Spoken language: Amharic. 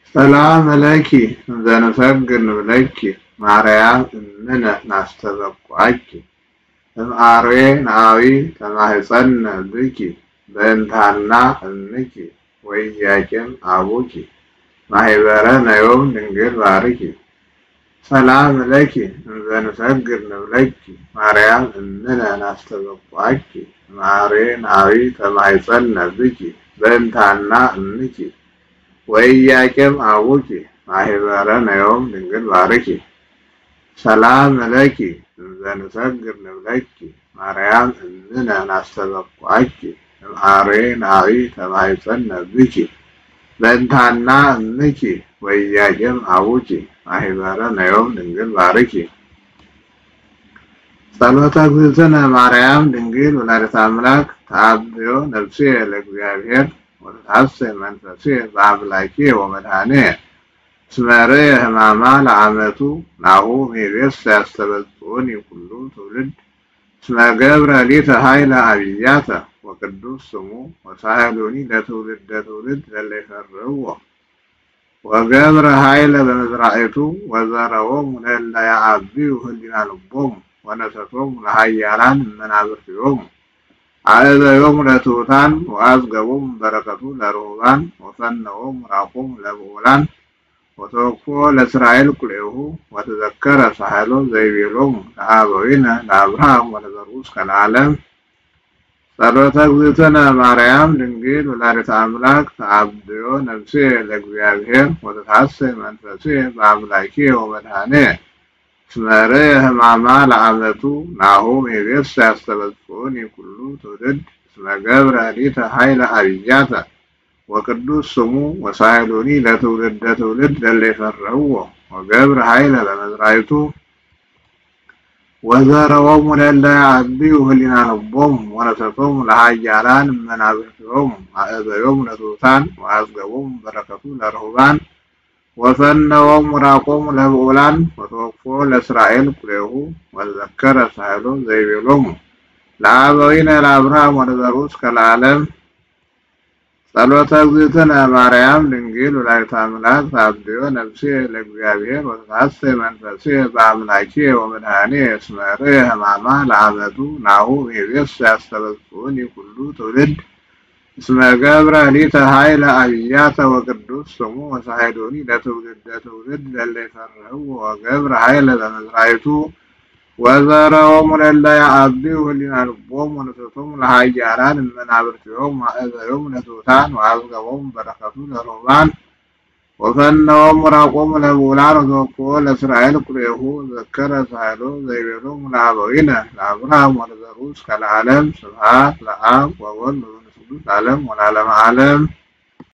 ሰላም ለኪ ዘንሰግድ ንብለኪ ማርያም እምነ ናስተበቁዐኪ እምአርዌ ናዊ ተማህፀነ ብኪ በእንታና እምኪ ወኢያቄም አቡኪ ማህበረ ነዮም ድንግል ባርኪ። ሰላም ለኪ ዘንሰግድ ንብለኪ ማርያም እምነ ናስተበቁዐኪ እምአርዌ ናዊ ተማህፀነ ብኪ በእንታና እምኪ ወኢያቄም አቡኪ ማህበረ ነዮም ድንግል ባርኪ። ሰላም ለኪ ዘንሰግድ ንብለኪ ማርያም እምነ ናስተበቁዐኪ እምአርዌ ናዊ ተማህፀነ ብኪ በእንታና እምኪ ወኢያቄም አቡኪ ማህበረ ነዮም ድንግል ባርኪ። ጸሎተ እግዝእትነ ማርያም ድንግል ወላዲተ አምላክ ተአብዮ ነፍሴ ለእግዚአብሔር ወተሐሰይ መንፈሴ በአምላኬ ወመድኃኒየ እስመ ርየ ሕማማ ለዓመቱ ናሁ እምይእዜሰ ያስተበጽዑኒ ኩሉ ትውልድ እስመ ገብረ ሊተ ኃይለ አብያተ ወቅዱስ ስሙ ወሳህሉኒ ለትውልደ ትውልድ ለእለ ይፈርህዎ ወገብረ ኃይለ በመዝራዕቱ ወዘረዎሙ ለእለ ያዐብዩ ህሊና ልቦሙ ወነሰቶሙ ለኃያላን እመናብርቲሆሙ አእበዮሙ ለትሑታን ወአዝገቦሙ በረከቱ ለርሁባን ወፈነዎሙ ራቆሙ ለብዑላን ወተወክፎ ለእስራኤል ቁልኤሁ ወተዘከረ ሳህሎ ዘይቤሎሙ ለአበዊነ ለአብርሃም ወለዘርኡ እስከ ለዓለም። ጸሎተ እግዝእትነ ማርያም ድንግል ወላዲተ አምላክ ተአብዮ ነፍሴ ለእግዚአብሔር ወተሐሰይ መንፈሴ በአምላኬ ወመድኃኒየ እስመ ርየ ሕማማ ለዓመቱ ናሁ እምይእዜሰ ያስተበጽዑኒ ኩሉ ትውልድ እስመ ገብረ ሊተ ኃይለ አብያተ ወቅዱስ ስሙ ወሳህሉኒ ለትውልደ ትውልድ ለእለ ይፈርህዎ ወገብረ ኃይለ በመዝራዕቱ ወዘረዎሙ ለእለ ያዐብዩ ህሊና ልቦሙ ወነሰቶሙ ለኃያላን እመናብርቲሆሙ አእበዮሙ ለትሑታን ወአዝገቦሙ በረከቱ ለርሁባን ወፈነዎሙ ራቆሙ ለብዑላን ወተወክፎ ለእስራኤል ቁልኤሁ ወተዘከረ ሳህሎ ዘይቤሎሙ ለአበዊነ ለአብርሃም ወለዘርኡ እስከ ለዓለም። ጸሎተ እግዝእትነ ማርያም ድንግል ወላዲተ አምላክ ተአብዮ ነፍሴ ለእግዚአብሔር ወተሐሰይ መንፈሴ በአምላኬ ወመድኃኒየ እስመ ርየ ሕማማ ለዓመቱ ናሁ እምይእዜሰ ያስተበጽዑኒ ኩሉ ትውልድ እስመ ገብረ ሊተ ኃይለ አብያተ ወቅዱስ ስሙ ወሳህሉኒ ለትውልደ ትውልድ ለእለ ይፈርህዎ ወገብረ ኃይለ በመዝራዕቱ ወዘረዎሙ ለእለ ያዐብዩ ህሊና ልቦሙ ወነሰቶሙ ለኃያላን እመናብርቲሆሙ አእበዮሙ ለትሑታን ወአዝገቦሙ በረከቱ ለርሁባን ወፈነዎሙ ራቆሙ ለብዑላን ወተወክፎ ለእስራኤል ቁልኤሁ ወተዘከረ ሳህሎ ዘይቤሎሙ ለአበዊነ ለአብርሃም ወለዘርኡ እስከ ለዓለም። ስብሐት ለአብ ወወልድ ወመንፈስ ቅዱስ ለዓለም ወለዓለመ ዓለም።